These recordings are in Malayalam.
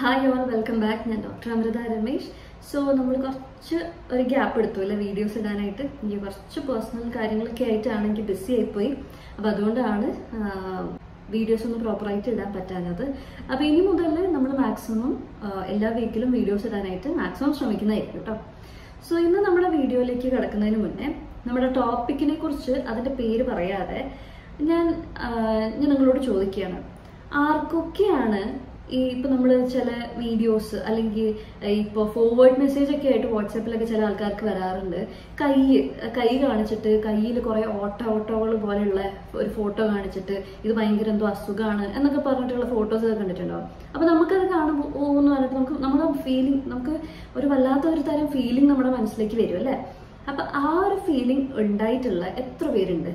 Hi all, welcome back. I am Dr. Amrita Ramesh. So, we have a gap in videos. We have personal കാര്യങ്ങളൊക്കെ busy ആയിപ്പോയി. അപ്പോൾ അതുകൊണ്ടാണ് വീഡിയോസ് ഒന്ന് പ്രോപ്പർ ആയിട്ട് ഇടാൻ പറ്റാഞ്ഞത്. അപ്പോൾ ഇനി മുതൽ നമ്മൾ മാക്സിമം എല്ലാ വീക്കിലും വീഡിയോസ് ഇടാനായിട്ട് മാക്സിമം ശ്രമിക്കുന്നതായിരിക്കും ട്ടോ. സോ ഇന്ന് നമ്മുടെ വീഡിയോയിലേക്ക് കടക്കുന്നതിന് മുന്നേ നമ്മുടെ ടോപ്പിക്കിനെ കുറിച്ച് അതിന്റെ പേര് പറയാതെ ഞാൻ നിങ്ങളോട് ചോദിക്കുകയാണ്. ആർക്കൊക്കെയാണ് ഇപ്പോൾ നമ്മൾ ചില വീഡിയോസ് അല്ലെങ്കിൽ ഇപ്പോൾ ഫോർവേഡ് മെസ്സേജ് ഒക്കെ ആയിട്ട് വാട്സാപ്പിലൊക്കെ ചില ആൾക്കാർക്ക് വരാറുണ്ട്. കൈ കാണിച്ചിട്ട് കയ്യിൽ കുറേ ഓട്ടോകൾ പോലെയുള്ള ഒരു ഫോട്ടോ കാണിച്ചിട്ട് ഇത് ഭയങ്കര എന്തോ അസുഖമാണ് എന്നൊക്കെ പറഞ്ഞിട്ടുള്ള ഫോട്ടോസ് ഒക്കെ കണ്ടിട്ടുണ്ടാവും. അപ്പോൾ നമുക്കത് കാണുമ്പോൾ എന്ന് പറഞ്ഞിട്ട് നമ്മുടെ ഫീലിംഗ് നമുക്ക് ഒരു വല്ലാത്ത ഒരു തരം ഫീലിംഗ് നമ്മുടെ മനസ്സിലേക്ക് വരും അല്ലേ. അപ്പം ആ ഒരു ഫീലിംഗ് ഉണ്ടായിട്ടുള്ള എത്ര പേരുണ്ട്?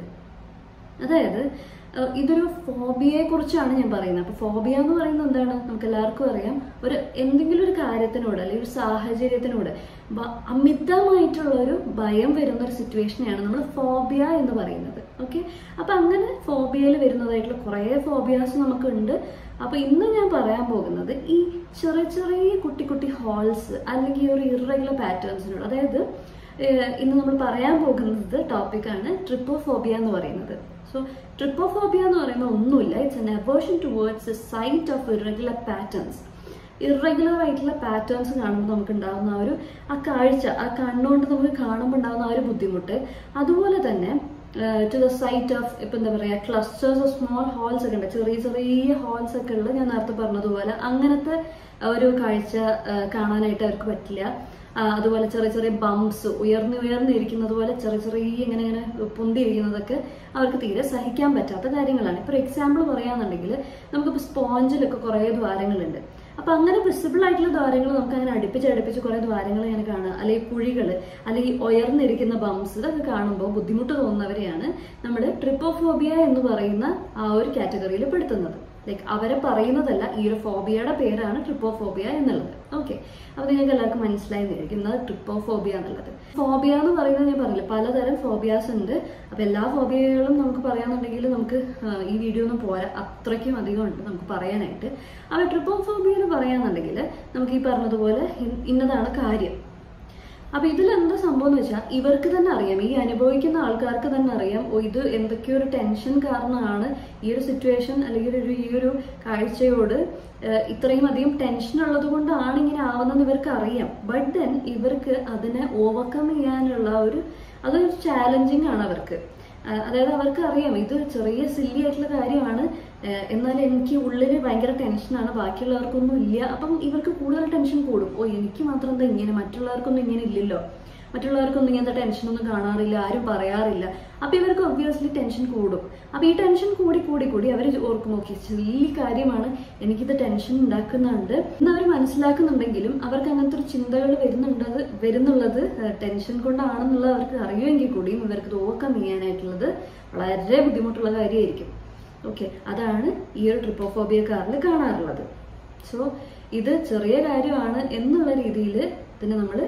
അതായത് ഇതൊരു ഫോബിയയെ കുറിച്ചാണ് ഞാൻ പറയുന്നത്. അപ്പൊ ഫോബിയ എന്ന് പറയുന്നത് എന്താണ്? നമുക്ക് എല്ലാവർക്കും അറിയാം, എന്തെങ്കിലും ഒരു കാര്യത്തിനോട് അല്ലെങ്കിൽ ഒരു സാഹചര്യത്തിനോട് അമിതമായിട്ടുള്ള ഒരു ഭയം വരുന്ന ഒരു സിറ്റുവേഷനെയാണ് നമ്മൾ ഫോബിയ എന്ന് പറയുന്നത്. ഓക്കെ, അപ്പൊ അങ്ങനെ ഫോബിയയിൽ വരുന്നതായിട്ടുള്ള കുറെ ഫോബിയാസ് നമുക്കുണ്ട്. അപ്പൊ ഇന്ന് ഞാൻ പറയാൻ പോകുന്നത് ഈ ചെറിയ കുട്ടി ഹോൾസ് അല്ലെങ്കിൽ ഒരു ഇറഗുലർ പാറ്റേൺസിനോട്, അതായത് ഇന്ന് നമ്മൾ പറയാൻ പോകുന്നത് ടോപ്പിക്കാണ് ട്രിപ്പോഫോബിയ എന്ന് പറയുന്നത്. So, trypophobia എന്ന് പറയുന്നത് ഒന്നുമില്ല, it's an aversion towards the sight of irregular patterns. Irregular ആയിട്ടുള്ള പാറ്റേൺസ് കാണുമ്പോൾ നമുക്ക് ഉണ്ടാകുന്ന ആ കാഴ്ച, ആ കണ്ണുകൊണ്ട് നമുക്ക് കാണുമ്പോൾ ഉണ്ടാകുന്ന ആ ഒരു ബുദ്ധിമുട്ട്, അതുപോലെ തന്നെ ടു ദ സൈറ്റ് ഓഫ് ഇപ്പം എന്താ പറയുക ക്ലസ്റ്റേഴ്സ് ഓഫ് സ്മോൾ ഹോൾസ് ഒക്കെ ഉണ്ട്, ചെറിയ ഹോൾസ് ഒക്കെ ഉള്ള, ഞാൻ നേരത്തെ പറഞ്ഞതുപോലെ അങ്ങനത്തെ ഒരു കാഴ്ച കാണാനായിട്ട് അവർക്ക് പറ്റില്ല. അതുപോലെ ചെറിയ ബംപ്സ് ഉയർന്നിരിക്കുന്നത് പോലെ ചെറിയ ഇങ്ങനെ പൊന്തിയിരിക്കുന്നതൊക്കെ അവർക്ക് തീരെ സഹിക്കാൻ പറ്റാത്ത കാര്യങ്ങളാണ്. ഇപ്പോൾ എക്സാമ്പിൾ പറയാന്നുണ്ടെങ്കിൽ നമുക്കിപ്പോൾ സ്പോഞ്ചിലൊക്കെ കുറേ ദ്വാരങ്ങളുണ്ട്. അപ്പൊ അങ്ങനെ വിസിബിൾ ആയിട്ടുള്ള ദ്വാരങ്ങൾ നമുക്ക് അങ്ങനെ അടുപ്പിച്ച് കുറെ ദ്വാരങ്ങൾ ഇങ്ങനെ കാണുക, അല്ലെങ്കിൽ കുഴികൾ, അല്ലെങ്കിൽ ഉയർന്നിരിക്കുന്ന ബംസ്, ഇതൊക്കെ കാണുമ്പോൾ ബുദ്ധിമുട്ട് തോന്നുന്നവരെയാണ് നമ്മൾ ട്രിപ്പോഫോബിയ എന്ന് പറയുന്ന ആ ഒരു കാറ്റഗറിയിൽ പെടുത്തുന്നത്. ലൈക്ക് അവരെ പറയുന്നതല്ല, ഈ ഒരു ഫോബിയയുടെ പേരാണ് ട്രിപ്പോഫോബിയ എന്നുള്ളത്. ഓക്കെ, അപ്പൊ നിങ്ങൾക്ക് എല്ലാവർക്കും മനസ്സിലായിരിക്കുന്നത് ട്രിപ്പോഫോബിയ എന്നുള്ളത്. ഫോബിയ എന്ന് പറയുന്നത് ഞാൻ പറഞ്ഞില്ല, പലതരം ഫോബിയാസ് ഉണ്ട്. അപ്പൊ എല്ലാ ഫോബിയകളും നമുക്ക് പറയാന്നുണ്ടെങ്കിൽ നമുക്ക് ഈ വീഡിയോ ഒന്നും പോരാ, അത്രയ്ക്കും അധികം ഉണ്ട് നമുക്ക് പറയാനായിട്ട്. അപ്പൊ ട്രിപ്പോഫോബിയ എന്ന് പറയാന്നുണ്ടെങ്കിൽ നമുക്ക് ഈ പറഞ്ഞതുപോലെ ഇന്നതാണ് കാര്യം. അപ്പൊ ഇതിലെന്താ സംഭവം എന്ന് വെച്ചാൽ ഇവർക്ക് തന്നെ അറിയാം, ഈ അനുഭവിക്കുന്ന ആൾക്കാർക്ക് തന്നെ അറിയാം, ഇത് എന്തൊക്കെയോ ഒരു ടെൻഷൻ കാരണമാണ് ഈ ഒരു സിറ്റുവേഷൻ അല്ലെങ്കിൽ ഈ ഒരു കാഴ്ചയോട് ഇത്രയും അധികം ടെൻഷൻ ഉള്ളത് കൊണ്ടാണ് ഇങ്ങനെ ആവുന്നത് ഇവർക്ക് അറിയാം. ബട്ട് ദെൻ ഇവർക്ക് അതിനെ ഓവർകം ചെയ്യാനുള്ള അതൊരു ചാലഞ്ചിങ് ആണ് അവർക്ക്. അതായത് അവർക്ക് അറിയാം ഇത് ചെറിയ സില്ലി ആയിട്ടുള്ള കാര്യമാണ്, എന്നാൽ എനിക്ക് ഉള്ളിൽ ഭയങ്കര ടെൻഷനാണ്, ബാക്കിയുള്ളവർക്കൊന്നും ഇല്ല. അപ്പം ഇവർക്ക് കൂടുതൽ ടെൻഷൻ കൂടും. എനിക്ക് മാത്രം എന്താ ഇങ്ങനെ, മറ്റുള്ളവർക്കൊന്നും ഇങ്ങനെ ഇല്ലല്ലോ, മറ്റുള്ളവർക്കൊന്നും ഇങ്ങനത്തെ ടെൻഷനൊന്നും കാണാറില്ല, ആരും പറയാറില്ല. അപ്പൊ ഇവർക്ക് ഒബ്വിയസ്ലി ടെൻഷൻ കൂടും. അപ്പൊ ഈ ടെൻഷൻ കൂടി അവർ ഓർക്കും, നോക്കി ചെറിയ കാര്യമാണ്, എനിക്കിത് ടെൻഷൻ ഉണ്ടാക്കുന്നുണ്ട് എന്ന് അവർ മനസ്സിലാക്കുന്നുണ്ടെങ്കിലും അവർക്ക് അങ്ങനത്തെ ഒരു ചിന്തകൾ വരുന്നുള്ളത് ടെൻഷൻ കൊണ്ടാണെന്നുള്ളത് അവർക്ക് അറിയുമെങ്കിൽ കൂടിയും ഇവർക്ക് ഇത് ഓവർകം ചെയ്യാനായിട്ടുള്ളത് വളരെ ബുദ്ധിമുട്ടുള്ള കാര്യമായിരിക്കും. ഓക്കെ, അതാണ് ഈ ഒരു ട്രിപ്പോഫോബിയക്കാരിൽ കാണാറുള്ളത്. സോ ഇത് ചെറിയ കാര്യമാണ് എന്നുള്ള രീതിയിൽ ഇതിനെ നമ്മൾ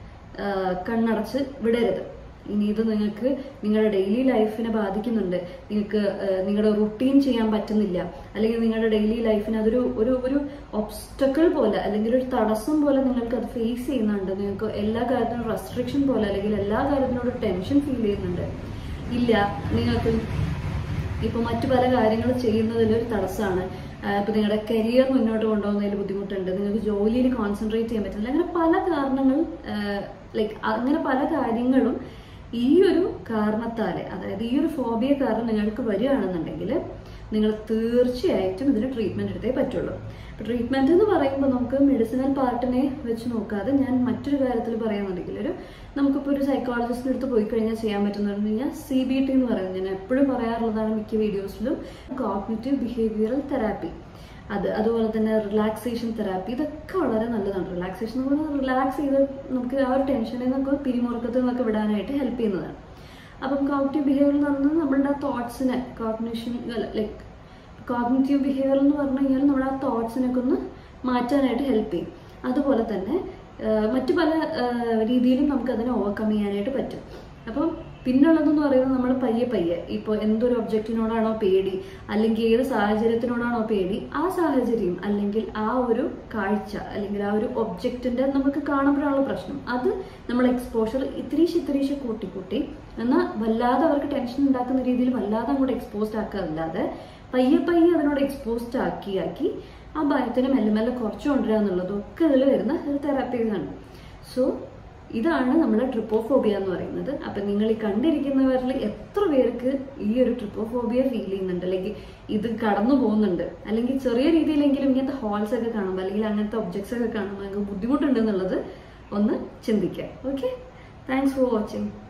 കണ്ണടച്ച് വിടരുത്. ഇനി ഇത് നിങ്ങൾക്ക് നിങ്ങളുടെ ഡെയിലി ലൈഫിനെ ബാധിക്കുന്നുണ്ട്, നിങ്ങൾക്ക് നിങ്ങളുടെ റുട്ടീൻ ചെയ്യാൻ പറ്റുന്നില്ല, അല്ലെങ്കിൽ നിങ്ങളുടെ ഡെയിലി ലൈഫിന് അതൊരു ഒരു ഒബ്സ്റ്റക്കിൾ പോലെ അല്ലെങ്കിൽ ഒരു തടസ്സം പോലെ നിങ്ങൾക്ക് അത് ഫേസ് ചെയ്യുന്നുണ്ട്, നിങ്ങൾക്ക് എല്ലാ കാര്യത്തിനും റെസ്ട്രിക്ഷൻ പോലെ അല്ലെങ്കിൽ എല്ലാ കാര്യത്തിനോട് ടെൻഷൻ ഫീൽ ചെയ്യുന്നുണ്ട്, ഇല്ല നിങ്ങൾക്ക് ഇപ്പൊ മറ്റു പല കാര്യങ്ങൾ ചെയ്യുന്നതിൽ ഒരു തടസ്സമാണ്, ഇപ്പൊ നിങ്ങളുടെ കരിയർ മുന്നോട്ട് കൊണ്ടുപോകുന്നതിൽ ബുദ്ധിമുട്ടുണ്ട്, നിങ്ങൾക്ക് ജോലിയിൽ കോൺസെൻട്രേറ്റ് ചെയ്യാൻ പറ്റുന്നില്ല, അങ്ങനെ പല കാരണങ്ങൾ അങ്ങനെ പല കാര്യങ്ങളും ഈ ഒരു കാരണത്താല്, അതായത് ഈ ഒരു ഫോബിയ കാരണം നിങ്ങൾക്ക് വരികയാണെന്നുണ്ടെങ്കിൽ നിങ്ങൾ തീർച്ചയായിട്ടും ഇതിന് ട്രീറ്റ്മെന്റ് എടുത്തേ പറ്റുള്ളൂ. അപ്പൊ ട്രീറ്റ്മെന്റ് എന്ന് പറയുമ്പോൾ നമുക്ക് മെഡിസിനൽ പാർട്ടിനെ വെച്ച് നോക്കാതെ ഞാൻ മറ്റൊരു കാര്യത്തിൽ പറയാന്നുണ്ടെങ്കിൽ നമുക്കിപ്പോൾ ഒരു സൈക്കോളജിസ്റ്റിന്റെ അടുത്ത് പോയി കഴിഞ്ഞാൽ ചെയ്യാൻ പറ്റുന്നതെന്ന് പറഞ്ഞാൽ CBT എന്ന് പറയുന്നത് ഞാൻ എപ്പോഴും പറയാറുള്ളതാണ് മിക്ക വീഡിയോസിലും. കോഗ്നിറ്റീവ് ബിഹേവിയറൽ തെറാപ്പി, അതുപോലെ തന്നെ റിലാക്സേഷൻ തെറാപ്പി, ഇതൊക്കെ വളരെ നല്ലതാണ്. റിലാക്സേഷൻ എന്ന് പറഞ്ഞാൽ റിലാക്സ് ചെയ്ത് നമുക്ക് ആ ഒരു ടെൻഷനിൽ നിന്നൊക്കെ പിരിമുറുക്കത്തിൽ നിന്നൊക്കെ വിടാനായിട്ട് ഹെൽപ്പ് ചെയ്യുന്നതാണ്. അപ്പം കോഗ്നിറ്റീവ് ബിഹേവിയർ എന്ന് പറഞ്ഞാൽ നമ്മളുടെ ആ തോട്ട്സിനെ കോഗ്നിറ്റീവ് ബിഹേവിയർ എന്ന് പറഞ്ഞു കഴിഞ്ഞാൽ നമ്മുടെ ആ തോട്ട്സിനൊക്കെ ഒന്ന് മാറ്റാനായിട്ട് ഹെൽപ്പ് ചെയ്യും. അതുപോലെ തന്നെ മറ്റു പല രീതിയിലും നമുക്ക് അതിനെ ഓവർകം ചെയ്യാനായിട്ട് പറ്റും. അപ്പം പിന്നുള്ളതെന്ന് പറയുന്നത് നമ്മൾ പയ്യെ ഇപ്പോൾ എന്തൊരു ഒബ്ജക്റ്റിനോടാണോ പേടി, അല്ലെങ്കിൽ ഏത് സാഹചര്യത്തിനോടാണോ പേടി, ആ സാഹചര്യം അല്ലെങ്കിൽ ആ ഒരു കാഴ്ച അല്ലെങ്കിൽ ആ ഒരു ഒബ്ജക്റ്റിന്റെ നമുക്ക് കാണുമ്പോഴാണുള്ള പ്രശ്നം. അത് നമ്മൾ എക്സ്പോഷർ ഇത്തിരീശ് കൂട്ടി എന്നാൽ വല്ലാതെ അവർക്ക് ടെൻഷൻ ഉണ്ടാക്കുന്ന രീതിയിൽ വല്ലാതെ അങ്ങോട്ട് എക്സ്പോസ്ഡ് ആക്കാറില്ലാതെ പയ്യെ അതിനോട് എക്സ്പോസ്ഡ് ആക്കി ആ ഭയത്തിന് മെല്ലെ കുറച്ചു കൊണ്ടുവരിക എന്നുള്ളതൊക്കെ ഇതിൽ വരുന്ന ഒരു തെറാപ്പീസാണ്. സോ ഇതാണ് നമ്മുടെ ട്രിപ്പോഫോബിയ എന്ന് പറയുന്നത്. അപ്പൊ നിങ്ങൾ ഈ കണ്ടിരിക്കുന്നവരിൽ എത്ര പേർക്ക് ഈ ഒരു ട്രിപ്പോഫോബിയ ഫീൽ ചെയ്യുന്നുണ്ട്, അല്ലെങ്കിൽ ഇത് കടന്നു പോകുന്നുണ്ട്, അല്ലെങ്കിൽ ചെറിയ രീതിയിലെങ്കിലും ഇങ്ങനത്തെ ഹോൾസ് ഒക്കെ കാണുമ്പോൾ അല്ലെങ്കിൽ അങ്ങനത്തെ ഒബ്ജക്ട്സ് ഒക്കെ കാണുമ്പോൾ നിങ്ങൾക്ക് ബുദ്ധിമുട്ടുണ്ട് എന്നുള്ളത് ഒന്ന് ചിന്തിക്കുക. Okay, thanks for watching.